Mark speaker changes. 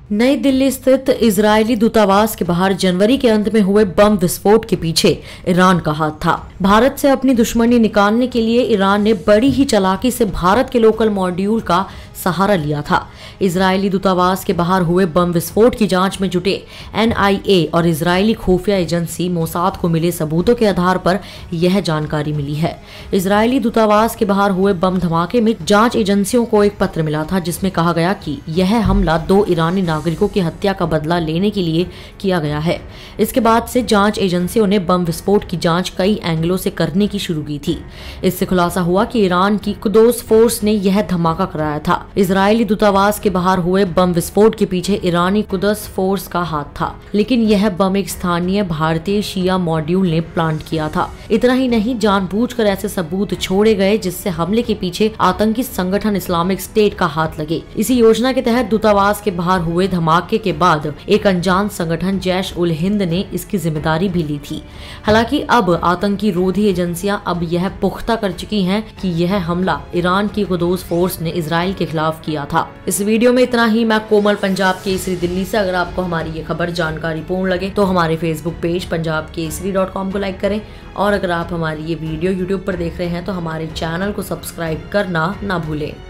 Speaker 1: नई दिल्ली स्थित इजरायली दूतावास के बाहर जनवरी के अंत में हुए बम विस्फोट के पीछे ईरान का हाथ था। भारत से अपनी दुश्मनी निकालने के लिए ईरान ने बड़ी ही चालाकी से भारत के लोकल मॉड्यूल का सहारा लिया था। इजरायली दूतावास के बाहर हुए बम विस्फोट की जांच में जुटे एनआईए और इजरायली खुफिया एजेंसी मोसाद को मिले सबूतों के आधार पर यह जानकारी मिली है। इजरायली दूतावास के बाहर हुए बम धमाके में जांच एजेंसियों को एक पत्र मिला था जिसमें कहा गया कि यह हमला 2 ईरानी नागरिकों की हत्या का बदला लेने के लिए किया गया है। इसके बाद से जांच एजेंसियों ने बम विस्फोट की जांच कई एंगलों से करने की शुरू की थी। इससे खुलासा हुआ कि ईरान की कुद्स फोर्स ने यह धमाका कराया था। इजरायली दूतावास के बाहर हुए बम विस्फोट के पीछे ईरानी कुद्स फोर्स का हाथ था, लेकिन यह बम एक स्थानीय भारतीय शिया मॉड्यूल ने प्लांट किया था। इतना ही नहीं, जानबूझकर ऐसे सबूत छोड़े गए जिससे हमले के पीछे आतंकी संगठन इस्लामिक स्टेट का हाथ लगे। इसी योजना के तहत दूतावास के बाहर हुए धमाके के बाद एक अनजान संगठन जैश उल हिंद ने इसकी जिम्मेदारी भी ली थी। हालांकि अब आतंकी रोधी एजेंसियां अब यह पुख्ता कर चुकी हैं कि यह हमला ईरान की कुद्स फोर्स ने इजराइल के खिलाफ किया था। इस वीडियो में इतना ही। मैं कोमल, पंजाब केसरी दिल्ली से। अगर आपको हमारी ये खबर जानकारी पूर्ण लगे तो हमारे फेसबुक पेज punjabkesari.com को लाइक करें, और अगर आप हमारी ये वीडियो यूट्यूब पर देख रहे हैं तो हमारे चैनल को सब्सक्राइब करना ना भूलें।